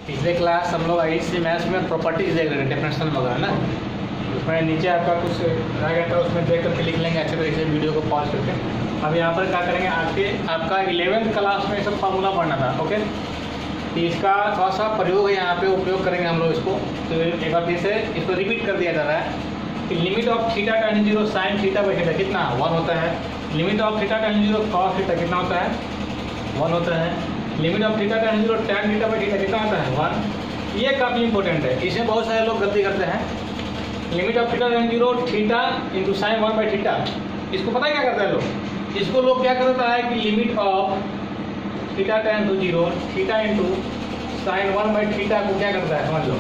पिछले क्लास हम लोग IC मैथ्स में प्रॉपर्टीज देख रहे थे, डेफिनेशन वगैरह ना। उसमें नीचे आपका कुछ रह गया था, उसमें देख करके लिख लेंगे अच्छे तरीके से वीडियो को पॉज करके। अब यहाँ पर क्या करेंगे, आपका 11th क्लास में सब फार्मूला पढ़ना था। ओके, तो इसका थोड़ा सा प्रयोग है यहाँ पे, उपयोग करेंगे हम लोग इसको। तो एक बार फिर से इसको रिपीट कर दिया जा रहा है कि limit of theta tends 0 sine theta by theta कितना 1 होता है। Limit of theta tends 0 cos theta कितना होता है 1 होता है। Limit of theta tends 0 tan theta by theta कितना होता है 1। ये काफ़ी इंपॉर्टेंट है, इसमें बहुत सारे लोग गलती करते हैं। Limit of theta tends 0 theta into sine 1 by theta, इसको पता है क्या करते हैं लोग, इसको लोग क्या करता है कि limit of theta tends to 0 theta into sine 1 by theta को क्या करता है समझ लो।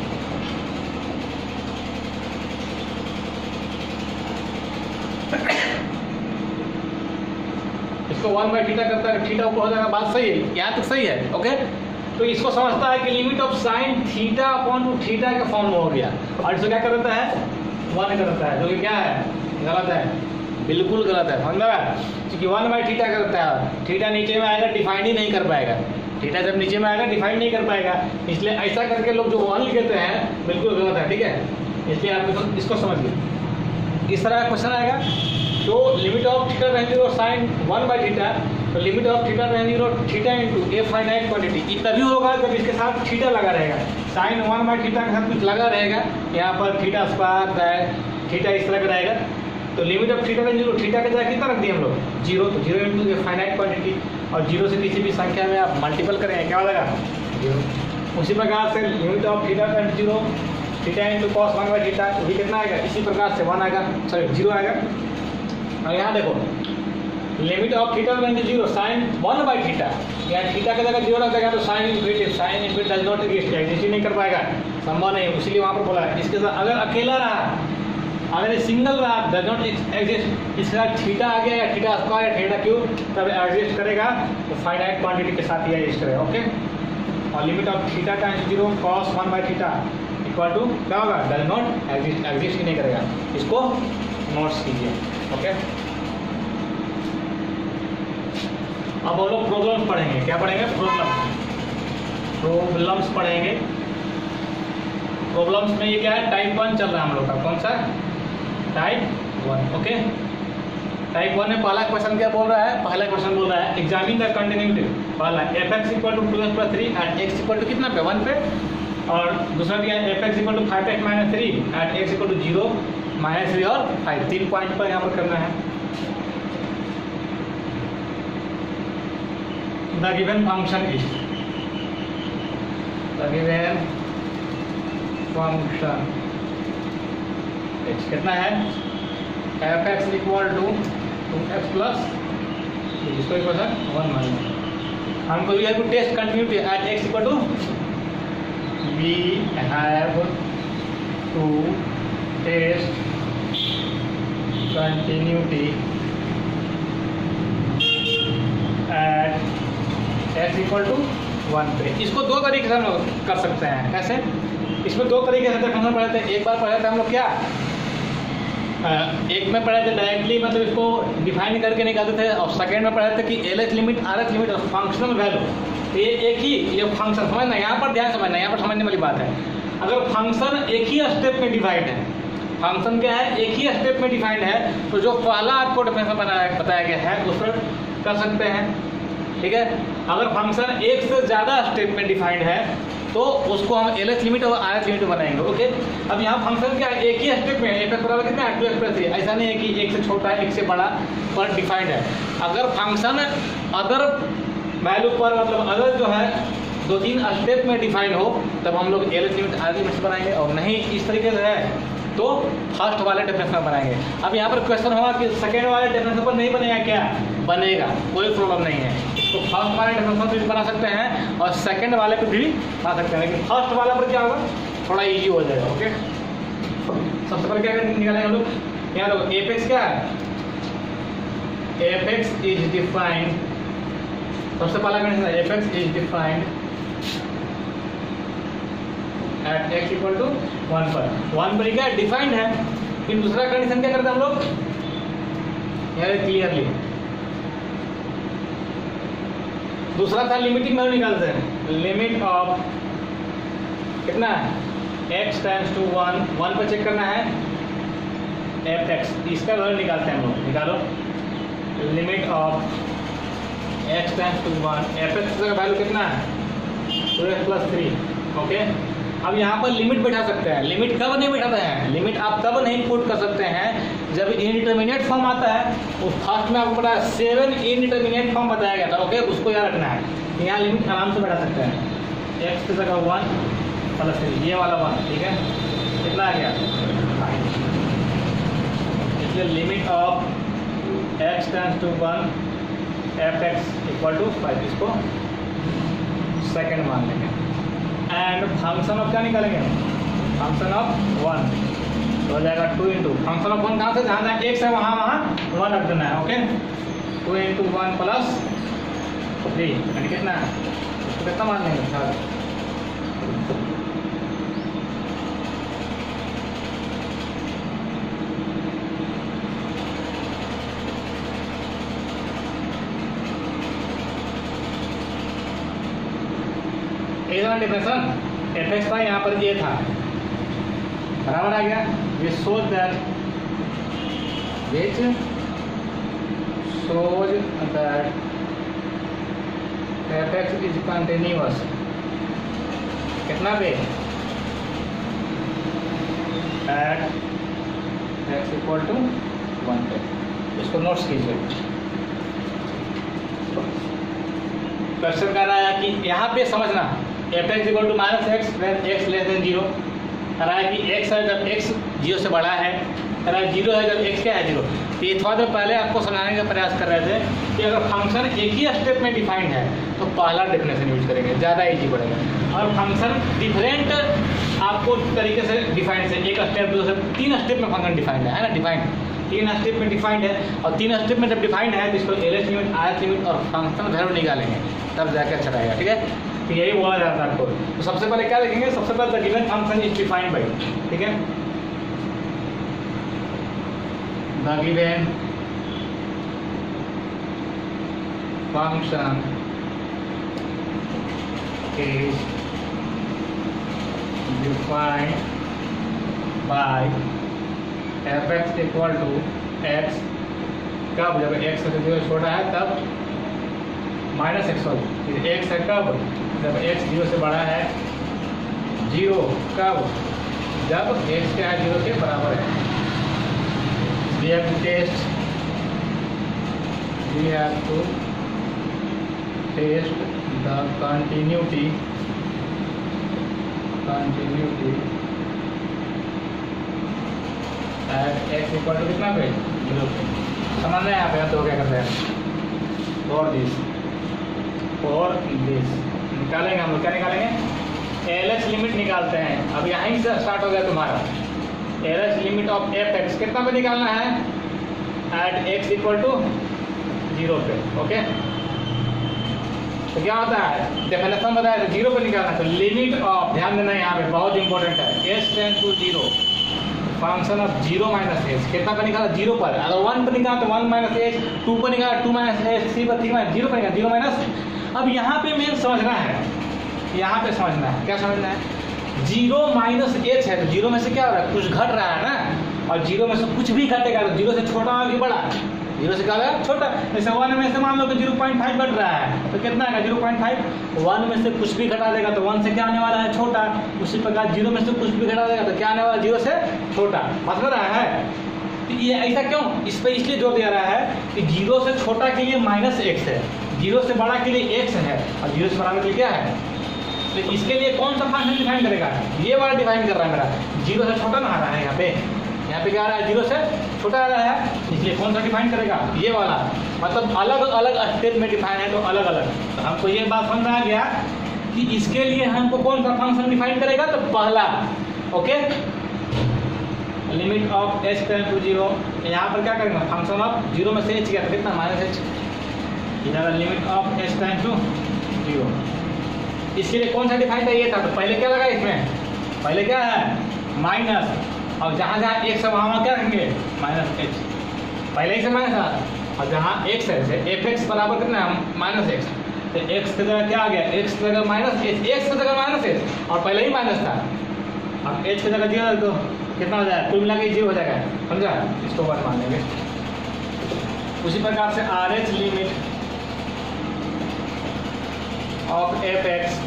इसको 1 बाई थीटा करता है, थीटा ऊपर हो जाएगा, बात सही है, यहाँ तक सही है। ओके, तो इसको समझता है कि limit of sine theta upon two theta के फॉर्म में हो गया, और इसको क्या करता है 1 करता है, जो कि क्या है गलत है, बिल्कुल गलत है, समझ में। क्योंकि 1 बाई थीटा करता है, थीटा नीचे में आएगा डिफाइन ही नहीं कर पाएगा, थीटा जब नीचे में आएगा डिफाइन नहीं कर पाएगा, इसलिए ऐसा करके लोग जो 1 लिखते हैं बिल्कुल गलत है। ठीक है, इसलिए आप इसको समझिए। इस तरह का क्वेश्चन आएगा, तो limit of theta tends 0 sine 1 by theta, तो limit of theta tends 0 theta into a finite quantity, ये तभी होगा जब इसके साथ थीटा लगा रहेगा। साइन 1 बाई थीटा के साथ कुछ लगा रहेगा, यहाँ पर थीटा स्क्वायर है, थीटा इस तरह का रहेगा। तो limit of theta tends 0 theta के जगह कितना रख दिए हम लोग 0, तो 0 इंटू ए फाइनाइट क्वांटिटी, और 0 से किसी भी संख्या में आप मल्टीपल करेंगे क्या हो जाएगा 0। उसी प्रकार से limit of theta tends 0 theta into cos 1 by theta, भी कितना आएगा, इसी प्रकार से 1 आएगा, सॉरी 0 आएगा। और यहाँ देखो limit of theta tends 0 sine 1 by theta, यहाँ थीटा की जगह 0 रख देगा तो sine infinity, sine infinity does not exist नहीं कर पाएगा, संभव नहीं, इसीलिए वहाँ पर बोला है। इसके साथ अगर अकेला रहा, अगर सिंगल रहा डज नॉट एग्जिस्ट, इसके साथ थीटा आ गया या थीटा स्क्वायर या थीटा क्यूब, तब एग्जिस्ट करेगा, तो फाइनाइट क्वांटिटी के साथ ही एग्जिस्ट करेगा। ओके, और limit of theta tends 0 cos 1 by theta equal to क्या होगा डज नॉट एग्जिस्ट ही नहीं करेगा, इसको नोट्स कीजिए। ओके, अब हम लोग प्रॉब्लम्स पढ़ेंगे, क्या पढ़ेंगे प्रॉब्लम्स पढ़ेंगे। प्रॉब्लम्स में ये क्या है, टाइप 1 चल रहा है हम लोग का, कौन सा टाइप 1। ओके, टाइप 1 में पहला क्वेश्चन क्या बोल रहा है, पहला क्वेश्चन बोल रहा है एग्जामिन द कंटिन्यूटी, पहला fx equal to 2x + 3 at x equal to कितना पे 1 पे, और दूसरा दिया fx equal to 5x - 3 at x equal to 0 -3 और 5, 3 पॉइंट पर यहाँ पर करना है। The given function is, the given function h कितना है fx equal to 2x plus इसको इक्वल है 1 माइनस, हमको we have to test continuity at x equal to, we have to test continuity at x equal to 1 पे। इसको दो तरीके से हम लोग कर सकते हैं, कैसे, इसमें दो तरीके से डेफिनेशन पढ़े थे। एक बार पढ़े थे हम लोग क्या, एक में पढ़े थे डायरेक्टली, मतलब इसको डिफाइन करके निकालते थे, और सेकेंड में पढ़े थे कि LH लिमिट RH लिमिट और फंक्शनल वैल्यू, तो ये एक ही, ये फंक्शन समझना, यहाँ पर ध्यान समझना, यहाँ पर समझने वाली बात है। अगर फंक्शन एक ही स्टेप में डिवाइड है, फंक्शन क्या है एक ही स्टेप में डिफाइंड है, तो जो पहला आपको डेफिनेशन बताया गया है उस पर कर सकते हैं। ठीक है, अगर फंक्शन एक से ज़्यादा स्टेप में डिफाइंड है तो उसको हम LH लिमिट और RH लिमिट बनाएंगे। ओके, अब यहाँ फंक्शन क्या है एक ही स्टेप में, f बराबर कितना है 2x + 3, ऐसा नहीं है कि एक से छोटा एक से बड़ा पर डिफाइंड है। अगर फंक्शन अदर वैल्यू पर, मतलब अदर जो है 2-3 स्टेप में डिफाइंड हो, तब हम लोग LH लिमिट RH लिमिट बनाएंगे, और नहीं इस तरीके से है तो फर्स्ट वाले डेफिनेशन बनाएंगे। अब यहाँ पर क्वेश्चन होगा कि सेकेंड वाले डेफिनेशन पर नहीं बनेगा, क्या बनेगा, कोई प्रॉब्लम नहीं है, तो फर्स्ट वाले डेफिनेशन पर भी बना सकते हैं और सेकेंड वाले पर भी बना सकते हैं, लेकिन फर्स्ट वाला पर क्या होगा थोड़ा इजी हो जाएगा। ओके, सबसे पहले क्या निकालेंगे हम लोग, यहाँ देखो एपेक्स क्या है, एपेक्स इज डिफाइंड, सबसे पहला condition apex is defined at x equal to 1 पर, 1 पर क्या डिफाइंड है। फिर दूसरा कंडीशन क्या करते हैं हम लोग, यहाँ क्लियरली दूसरा था लिमिटिंग वैल्यू निकालते हैं, लिमिट ऑफ कितना है x टेंड्स टू 1 पर चेक करना है fx, इसका वैल्यू निकालते हैं हम लोग। निकालो limit of x tends to 1, fx का वैल्यू कितना है 2x + 3। ओके, अब यहाँ पर लिमिट बैठा सकते हैं। लिमिट कब नहीं बैठाते हैं, लिमिट आप तब नहीं पुट कर सकते हैं जब इनडिटरमिनेट फॉर्म आता है। वो फर्स्ट में आपको पता है 7 इनडिटरमिनेट फॉर्म बताया गया था। ओके, उसको याद रखना है। यहाँ लिमिट आराम से बैठा सकते हैं x की जगह 1 + 3, ये वाला 1, ठीक है, कितना आ गया 5। इसलिए limit of x tends to 1 fx = 5, इसको सेकंड मान लेंगे। एंड फंक्शन ऑफ क्या निकालेंगे, फंक्शन ऑफ 1 तो हो जाएगा 2 × फंक्शन ऑफ 1 कहाँ से, जहाँ जहाँ x है वहाँ 1 रख देना है। ओके, 2 × 1 + 3 यानी कितना है, इसको कितना मान लेंगे सर, डिफरेंशन fx था, यहाँ पर ये था, बराबर आ गया। ये shows that fx is continuous, कितना पे at x = 1 पे। इसको नोट्स कीजिए। क्वेश्चन कह रहा है कि यहाँ पे समझना fx = -x when x < 0, कह रहा है कि x है जब x 0 से बड़ा है, कह रहा है 0 है जब x क्या है 0। तो ये थोड़ा देर पहले आपको समझाने का प्रयास कर रहे थे कि अगर फंक्शन एक ही स्टेप में डिफाइंड है तो पहला डेफिनेशन यूज करेंगे, ज़्यादा ईजी पड़ेगा। और फंक्शन डिफरेंट आपको तरीके से डिफाइंड है, एक स्टेप 2 स्टेप 3 स्टेप में फंक्शन डिफाइंड है ना, डिफाइंड 3 स्टेप में डिफाइंड है। और 3 स्टेप में जब डिफाइंड है तो इसको एलएच लिमिट, आरएच लिमिट और फंक्शन वैल्यू निकालेंगे, तब जाके अच्छा रहेगा। ठीक है, तो यही बोला जाता है आपको। तो सबसे पहले क्या देखेंगे, सबसे पहले the given function is defined by, ठीक है, the given function is defined by fx = x, कब, जब x से 0 छोटा है तब -x होगा, फिर x है कब, जब x 0 से बड़ा है, 0 कब, जब x क्या है 0 के बराबर है। We have to test the continuity at x = कितना पे 0 पे। समझना है यहाँ पे, तो क्या करते हैं और दिस निकालेंगे हम लोग, क्या निकालेंगे एलएच लिमिट निकालते हैं। अब यहीं से स्टार्ट हो गया तुम्हारा एलएच लिमिट ऑफ fx, कितना पे निकालना है एट x = 0 पे। ओके, तो क्या होता है डेफिनेशन बताया तो 0 पे निकालना है। तो लिमिट ऑफ, ध्यान देना यहाँ पे बहुत इंपॉर्टेंट है, s tends to 0 function of 0 - h, कितना पे निकाला 0 पर। अगर 1 पर निकाला तो 1 - h, 2 पर निकाला 2 - h, 3 पर 3 - 0 पर निकाला 0 - अब यहाँ पे मेन समझना है, यहाँ पे समझना है, क्या समझना है 0 - h है तो 0 में से क्या हो रहा है, कुछ घट रहा है ना, और 0 में से कुछ भी घटेगा तो 0 से छोटा कि बड़ा, 0 से क्या होगा छोटा। जैसे 1 में से मान लो कि 0.5 घट रहा है तो कितना आएगा 0.5, 1 में से कुछ भी घटा देगा तो 1 से क्या आने वाला है छोटा। उसी प्रकार 0 में से कुछ भी घटा देगा तो क्या आने वाला है 0 से छोटा। समझ रहा है, तो ये ऐसा क्यों, इस पर इसलिए जोर दिया रहा है कि 0 से छोटा के लिए -x है, 0 से बड़ा के लिए x है, और 0 से बड़ा के लिए क्या है। तो इसके लिए कौन सा फंक्शन डिफाइन करेगा, ये वाला डिफाइन कर रहा है मेरा, 0 से छोटा ना आ रहा है, यहाँ पे क्या आ रहा है 0 से छोटा आ रहा है, इसलिए कौन सा डिफाइन करेगा ये वाला। मतलब अलग अलग स्टेप में डिफाइन है तो अलग अलग। तो हमको ये बात समझ में आ गया कि इसके लिए हमको कौन सा फंक्शन डिफाइन करेगा, तो पहला okay limit of h tends to 0, यहाँ पर क्या करेंगे फंक्शन ऑफ 0 में से h गया तो कितना -h, इधर limit of h tends to 0। इसके लिए कौन सा डिफाइन था, ये था, तो पहले क्या लगा इसमें, पहले क्या है माइनस, और जहाँ जहाँ x है वहाँ क्या रखेंगे -h, पहले ही से माइनस था, और जहाँ x है fx बराबर कितना है -x, तो x की जगह क्या आ गया, x की जगह माइनस एच, x की जगह माइनस एच और पहले ही माइनस था। अब h की जगह 0 तो कितना हो जाएगा, कुल मिला के 0 हो जाएगा, समझा। इसको 1 मान लेंगे। उसी प्रकार से RH limit of f x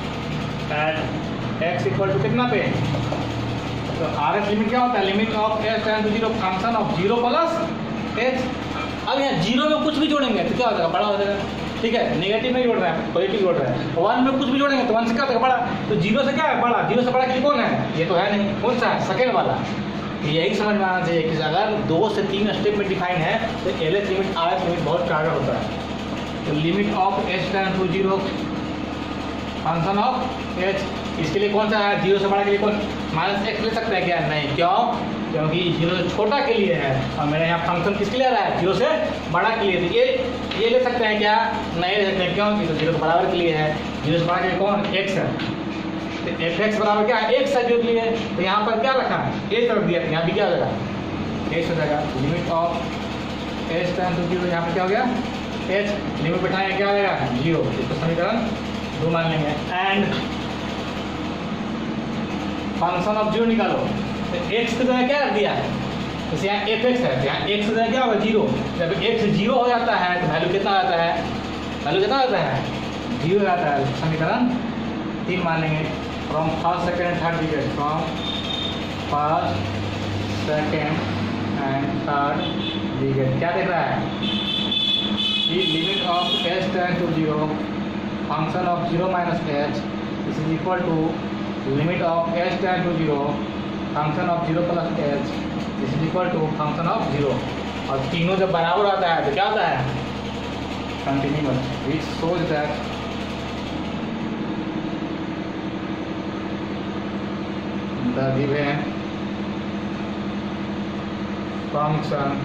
at x equal to कितना पे, तो RH लिमिट क्या होता है, limit of h tend to 0 function of 0 plus h. अब यहाँ 0 में कुछ भी जोड़ेंगे तो क्या हो जाएगा, बड़ा हो जाएगा, ठीक है। नेगेटिव नहीं जोड़ रहा है, पॉजिटिव जोड़ रहा है। 1 में कुछ भी जोड़ेंगे तो 1 से क्या होगा, बड़ा। तो 0 से क्या है, बड़ा। 0 से बड़ा कि कौन है, ये तो है नहीं, कौन सा है, सेकेंड वाला। यही समझ में आना चाहिए कि अगर 2 से 3 स्टेप में डिफाइन है तो LH लिमिट RH लिमिट बहुत कारगर होता है। तो limit of h tend to 0 function of h, इसके लिए कौन सा है, 0 से बड़ा के लिए कौन, माइनस एक्स ले सकते हैं क्या, नहीं, क्यों, क्योंकि 0 से छोटा के लिए है और मेरे यहाँ फंक्शन किसके लिए आ रहा है, 0 से बड़ा के लिए। तो ये ले सकते हैं क्या, नहीं ले सकते हैं, क्यों, तो 0 से बराबर के लिए है, 0 से बड़ा के लिए कौन, x है। तो एफ एक्स बराबर क्या है, x है जो के लिए। तो यहाँ पर क्या रखा है, एच रख दिया, यहाँ भी क्या हो जाएगा, एच हो जाएगा। Limit of h tend to 0, यहाँ पर क्या हो गया, एच लिमिट बैठाएंगे क्या हो जाएगा, 0। इसको समीकरण 2 मान लेंगे। एंड फंक्शन ऑफ 0 निकालो, तो x की जगह क्या रख दिया है, जैसे यहाँ एफ एक्स है, तो यहाँ x की जगह क्या होगा, 0। जब x 0 हो जाता है तो वैल्यू कितना आता है, वैल्यू कितना आता है, 0 हो जाता है। समीकरण 3 मान लेंगे। From first second and third digit, from first second and third digit क्या देख रहा है, कि limit of h tend to 0 function of 0 minus h this is equal to limit of h tend to 0 function of 0 plus h this is equal to function of 0। और तीनों जब बराबर आता है तो क्या होता है, continuous, which shows that the given function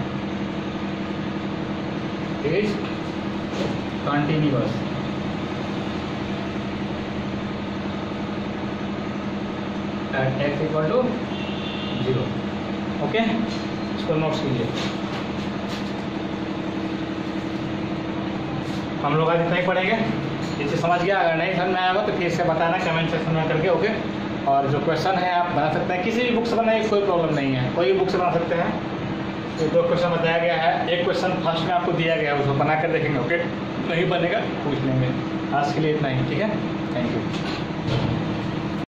is continuous at x equal to 0। Okay, इसको नोट्स कीजिए। हम लोग आज इतना ही पढ़ेंगे। इसे समझ गया, अगर नहीं समझ में आएगा तो फिर से बताना कमेंट सेक्शन में करके, ओके। और जो क्वेश्चन है आप बना सकते हैं, किसी भी बुक से बनाइए, कोई प्रॉब्लम नहीं है, कोई भी बुक से बना सकते हैं। तो 2 क्वेश्चन बताया गया है, एक क्वेश्चन फर्स्ट में आपको दिया गया है, उसको बना कर देखेंगे, ओके। नहीं बनेगा पूछ लेंगे। आज के लिए इतना ही, ठीक है, थैंक यू।